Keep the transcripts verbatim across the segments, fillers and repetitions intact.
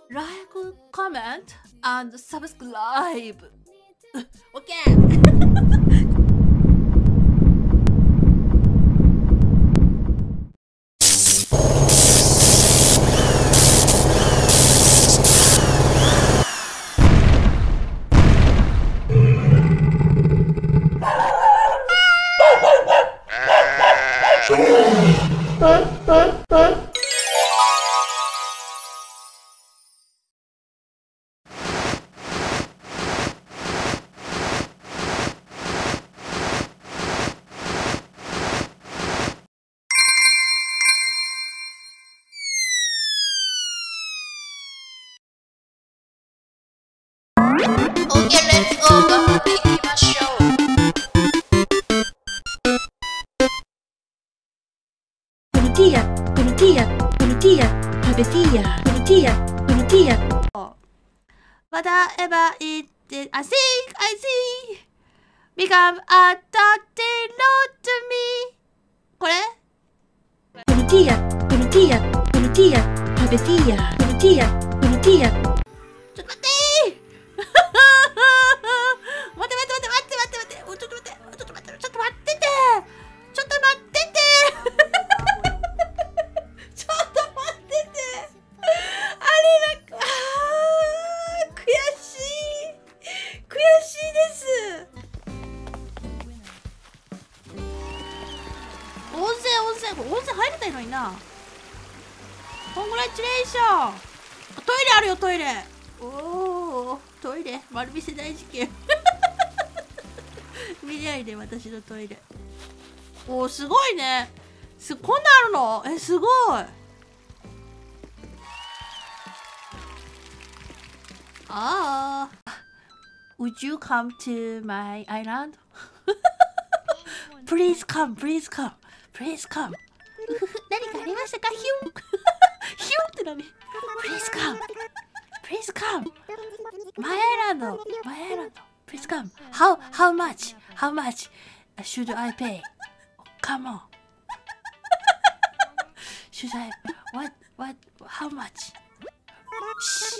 like, comment, and subscribe. Okay. Okay, let's go. 頑張っていきましょう。Tortilla, tortilla, tortilla, tortilla, tortilla, tortilla. Whatever it is, I think, I see. Become a tortilla to me. これ Tortilla, tortilla, tortilla, tortilla, tortilla, tortilla. ちょっと待って待って待って待って待って待って待ってちょっと待ってちょっと待ってちょっと待っててちょっと待っててちょっと待っててあれなあ悔しい悔しいです温泉温泉温泉入れたいのになコングラチュレーショントイレあるよトイレおおトイレ丸見せ大事件見ないで私のトイレおおすごいねすこんなあるのえすごいああ Would you come to my island? Please come, please come, please come 何かありましたかヒュンヒュンって何 Please come Please come. My island. My island. Please come. How how much? How much should I pay? Come on. Should I? What what? How much? ス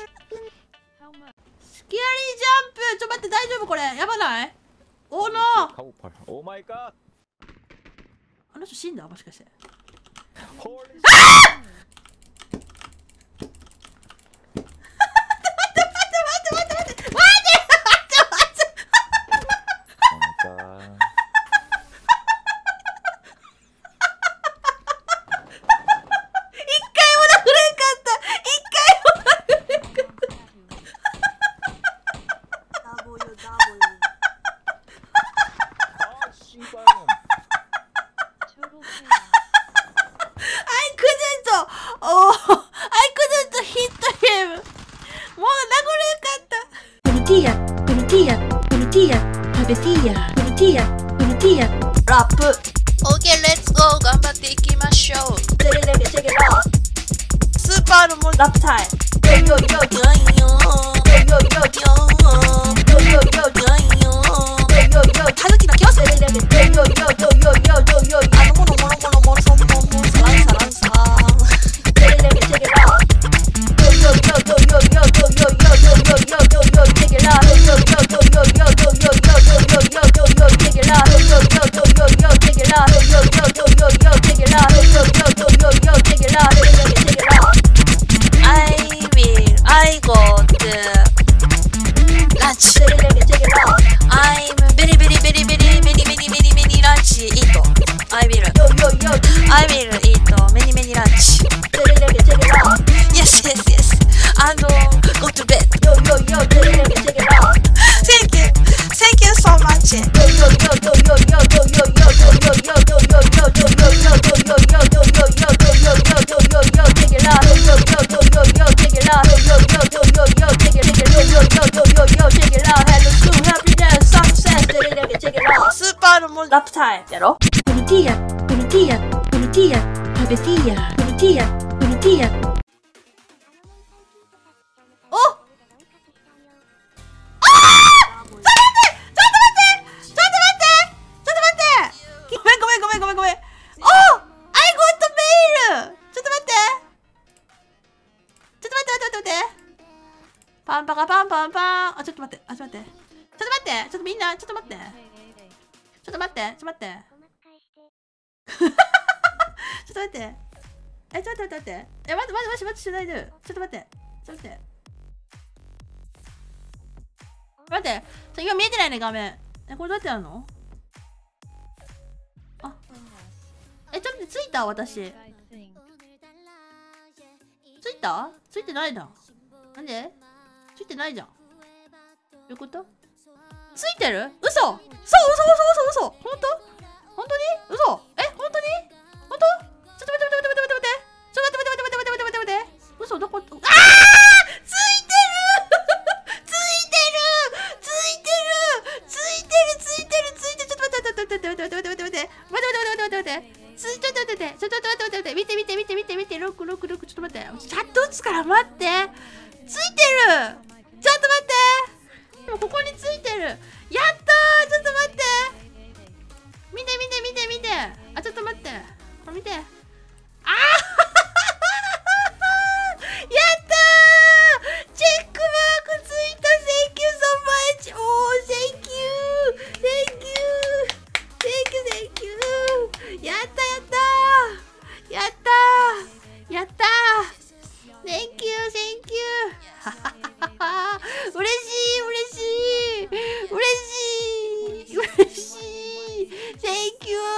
キアリージャンプ。ちょっと待って大丈夫これやばない？おーのー。お前か。あの人死んだもしかして。ああ！Tortilla, tortilla, tortilla, tortilla, tortilla, tortilla. ラップ。Okay, let's go. 頑張っていきましょう。スーパーのもラップタイム。よよよよよよよよよよよたぬきの教室。よよよよよよよあのものものものものそんもんもんサランサランサー。I will eat many many lunch. Yes, yes, yes. And uh, go to bed. Thank you, thank you so much. Super rap time やろ。Tortilla, tortilla, tortilla, tortilla, tortilla, tortilla. おっ。ああ！ちょっと待って！ちょっと待って！ちょっと待って！ちょっと待って！ごめんごめんごめんごめんごめん。お！I got mail! ちょっと待って！ちょっと待って待って待って待って。 ってパンパカパンパンパン。あ、ちょっと待って。あ、ちょっと待って。ちょっと待って。ちょっとみんな、ちょっと待って。ちょっと待って。ちょっと待って。ちょっと待って。え、ちょっと待って待って。え、待って待って待って待ってしないで。ちょっと待って。ちょっと待って。待って。今見えてないね、画面。え、これどうやってやるの？あ。え、ちょっとついた私。ついた？ついてないな。なんで？ついてないじゃん。どういうこと？ついてる？嘘！そう、嘘、嘘、嘘、嘘、嘘。本当？本当に？嘘？え、本当に？本当？ちょっと待って待って待って待って待って。ちょっと待って待って待って待って待って待って待って。嘘、どこ？ああ！ついてる！ついてる！ついてる！ついてる！ついてる！ついてる！ちょっと待って待って待って待って待って待って待って待って待って待って待って待って待って待って待ってついちょっと待って待って待って見て見て見て見て見てロックロックロックちょっと待ってチャット打つから待ってついてるちょっと待ってでもここについてるやったーちょっと待って見て見て見て見てあちょっと待ってこれ見てあーやったーチェックマークついた Thank you so much おー Thank you Thank you Thank you Thank you やったやったやったやった Thank you Thank you 嬉しい嬉しい嬉しい嬉しい Thank you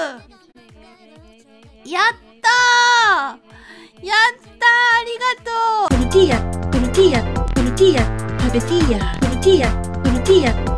やったーやったーありがとうトルティーヤトルティーヤトルティーヤ食べティーヤトルティーヤトルティーヤ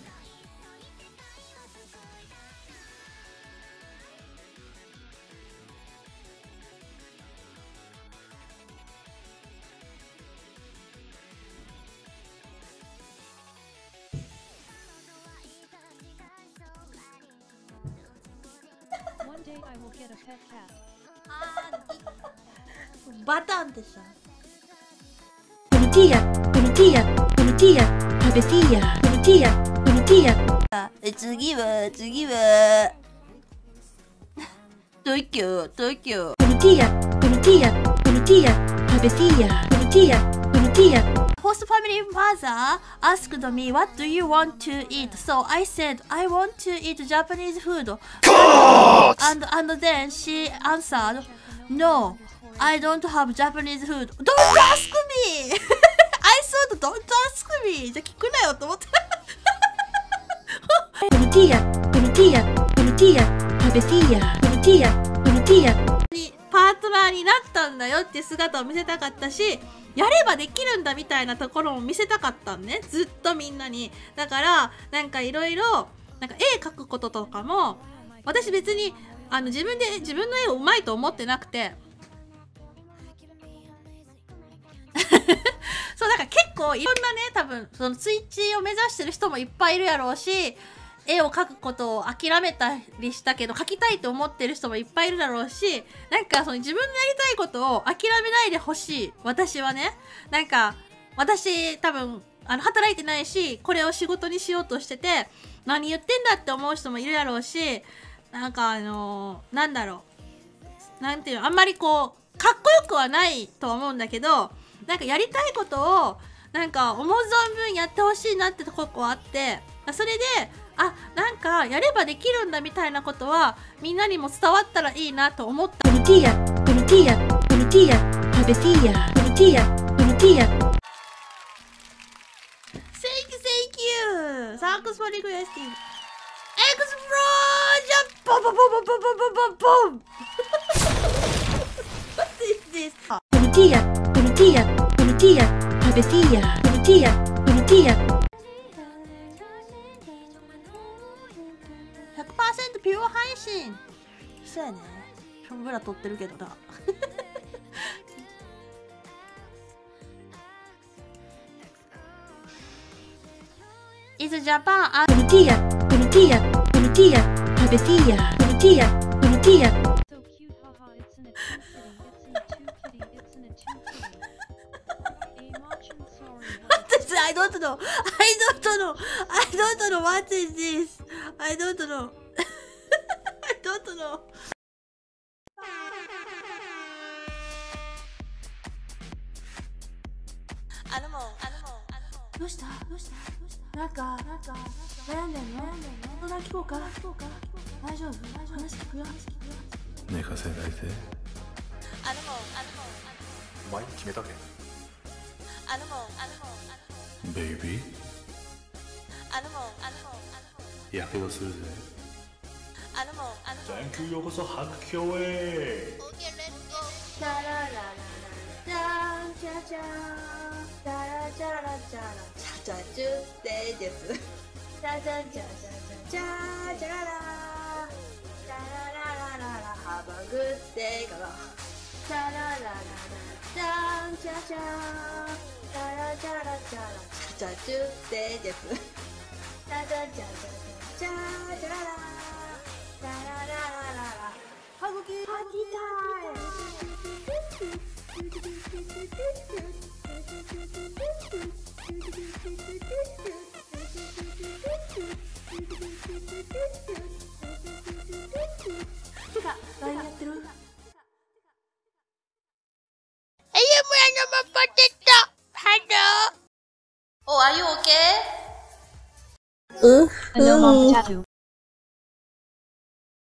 バタンでしょトルティーヤトルティーヤトルティーヤ食べティーヤトルティーヤトルティーヤえ次は次は東京東京トルティーヤトルティーヤトルティーヤ食べティーヤトルティーヤトルティーヤHost family mother asked me what do you want to eat so I said I want to eat Japanese food and and then she answered no I don't have Japanese food don't ask me I said don't ask me じゃ聞くなよと思ってトルティーヤトルティーヤトルティーヤ食べティーヤトルティーヤトルティーヤにパートナーになったんだよっていう姿を見せたかったしやればできるんだみたいなところも見せたかったんねずっとみんなにだからなんかいろいろなんか絵描くこととかも私別にあの自分で自分の絵をうまいと思ってなくてそうだから結構いろんなね多分そのツイッチを目指してる人もいっぱいいるやろうし絵を描くことを諦めたりしたけど描きたいと思ってる人もいっぱいいるだろうしなんかその自分のやりたいことを諦めないでほしい私はねなんか私多分あの働いてないしこれを仕事にしようとしてて何言ってんだって思う人もいるやろうしなんかあのー、なんだろうなんていうのあんまりこうかっこよくはないとは思うんだけどなんかやりたいことをなんか思う存分やってほしいなってとこはあってそれであなんかやればできるんだみたいなことはみんなにも伝わったらいいなと思ったトルティーヤトルティーヤトルティーヤ食べティーヤトルティーヤトルティーヤ Thank you thank you Thanks for requesting Explosion Boom boom boom boom boom boom boom What is this トルティーヤトルティーヤトルティーヤ食べティーヤトルティーヤトルティーヤひゃくパーセント ピュア配信そうやねションブラ撮ってるけどなIs Japan a トルティーヤトルティーヤトルティーヤ食べティーヤトルティーヤトルティーヤI don't know. I don't know. I don't know. What is this? I don't know. I don't know. どうしたどうしたなんかなんか悩んでんの相談聞こうか聞こうか大丈夫話聞くよ寝かせないで。お前決めたけベイビーやけどするぜ。Thank you ようこそ白鏡へ。 チャララララチャンチャチャンチャラチャラチャラチャチャチュースデーですチャチャチャチャチャチャチャララチャラララララハバグッデーからチャララララチャンチャチャンチャラチャラチャラチャチャチュースデーですチャチャチャチャチャチャチャララチャラララララハグキハギタイてか、何やってる？ I am random potato. Hello. Oh, are you okay? Hello, Mom Tattoo.